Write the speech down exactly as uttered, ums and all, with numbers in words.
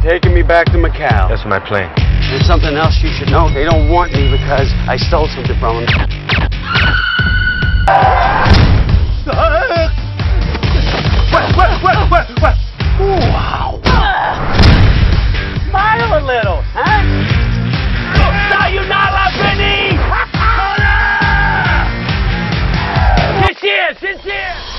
taking me back to Macau. That's my plan. There's something else you should know. They don't want me because I stole something from them. What, what, what, what, what? Wow. Smile a little, huh? Sayonara, Benny! Sincere, sincere!